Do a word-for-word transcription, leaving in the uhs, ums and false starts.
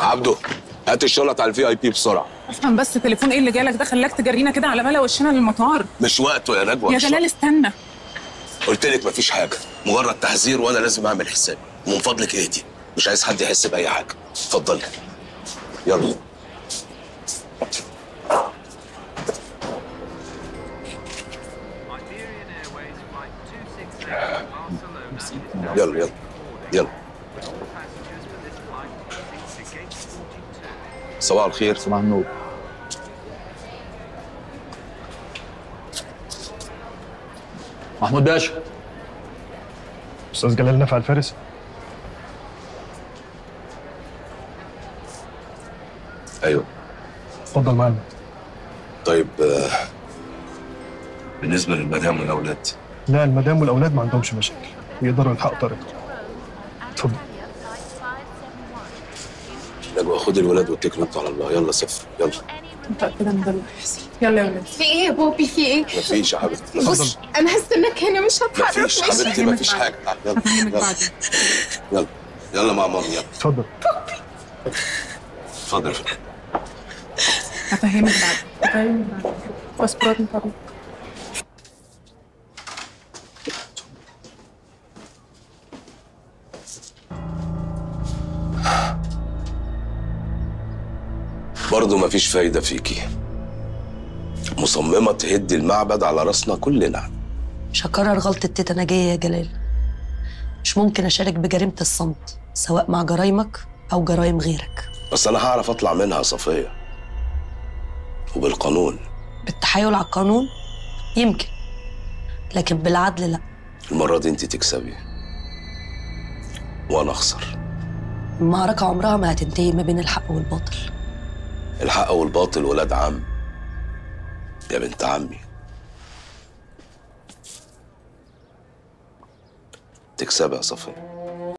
عبده هات الشنط على الفي اي بي بسرعه. افهم بس، تليفون ايه اللي جالك ده خلاك تجرينا كده على ملا وشنا للمطار؟ مش وقته يا نجوى. يا جلال استنى. قلت لك مفيش حاجه، مجرد تحذير وانا لازم اعمل حسابي. ومن فضلك اهدي، مش عايز حد يحس باي حاجه. اتفضلي يلا. يلا يلا يلا. صباح الخير. صباح النور. محمود باشا. استاذ جلال نافع الفارس. ايوه اتفضل معانا. طيب بالنسبه للمدام والاولاد؟ لا، المدام والاولاد ما عندهمش مشاكل، يقدروا يلحقوا طريقهم. اتفضل. نجوى خد الولاد واتكلوا انتوا على الله. يلا سافروا يلا. متأكدة ان ده اللي هيحصل. يلا يا ولاد. في ايه يا بوبي؟ في ايه؟ مفيش يا حبيبتي. بص انا هستناك هنا، مش هتحرك. مفيش حبيبتي، مفيش حاجه. يلا هفهمك يلا بعدين. يلا يلا مع ماما يلا. اتفضل. اتفضل. هفهمك بعدين. هفهمك بعدين. باسبورات من فضلك. برضه مفيش فايدة فيكي، مصممة تهدي المعبد على راسنا كلنا. مش هكرر غلطة تيتا نجية يا جلال. مش ممكن أشارك بجريمة الصمت سواء مع جرايمك أو جرايم غيرك. بس أنا هعرف أطلع منها يا صفية، وبالقانون. بالتحايل على القانون يمكن، لكن بالعدل لأ. المرة دي أنت تكسبي وأنا أخسر. المعركة عمرها ما هتنتهي ما بين الحق والباطل. الحق والباطل ولاد عم يا بنت عمي. تكسبي يا صفية.